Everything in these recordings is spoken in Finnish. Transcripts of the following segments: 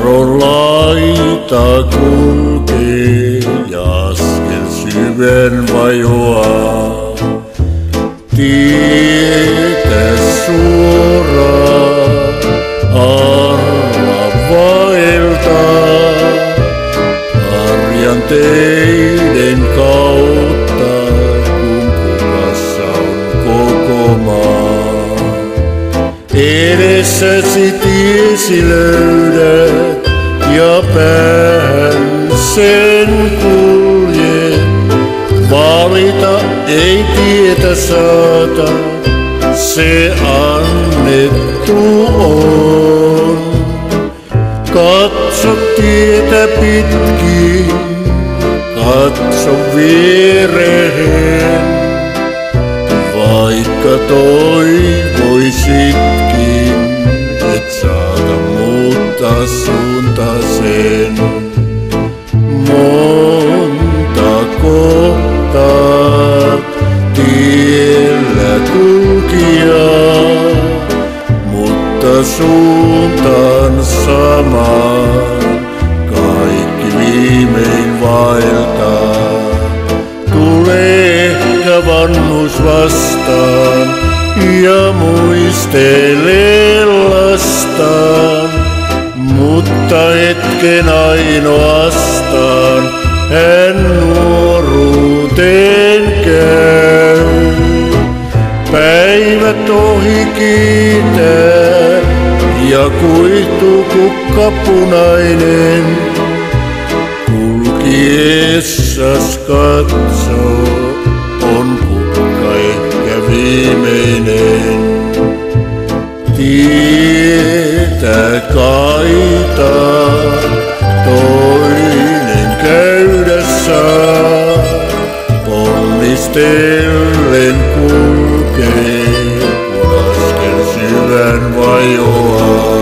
laita kulkee ja askel syvän vajoaa. Tietä suoraan arva vaeltaa arjan teiden kautta, kun kukassa on koko maa. Edessäsi tiesi löydät ja päähän sen kuljet. Valita ei tietä saata, se annettu on. Katso tietä pitkin, katso viereen, vaikka toivoisitkin, et saata muuttaa suuntasen. Monta kohtaa tiellä kulkijaa, mutta suuntaan samaan kaikki viimein vaeltaa. Tulee ehkä vanhuus vastaan ja muistelee lastaan, mutta hetken ainoastaan hän nuoruuteen käy. Päivät ohi kiitää ja kuihtuu kukka punainen. Kulkiessas katsoo, on kukka ehkä viimeinen. Tietä kaitaa, toinen käydä saa, ponnistellen kulkee, kun askel syvän vajoaa.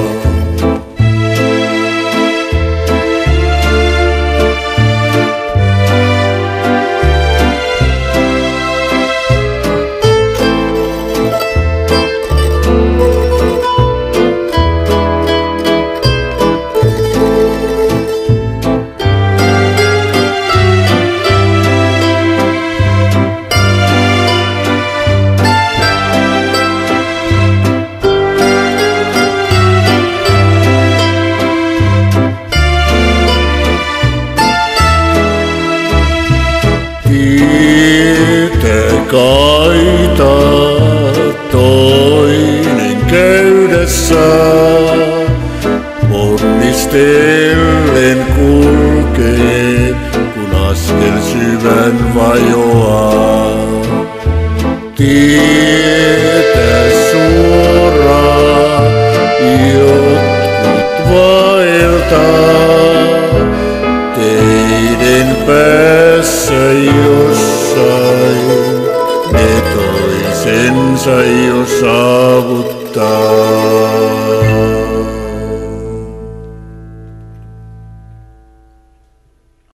Tietä kaitaa, toinen käydä saa, ponnistellen kulkee, kun askel syvän vajoaa. Tietä suoraan, jotkut vaeltaa, teiden päässä jossain, ne toisensa jo saavuttaa.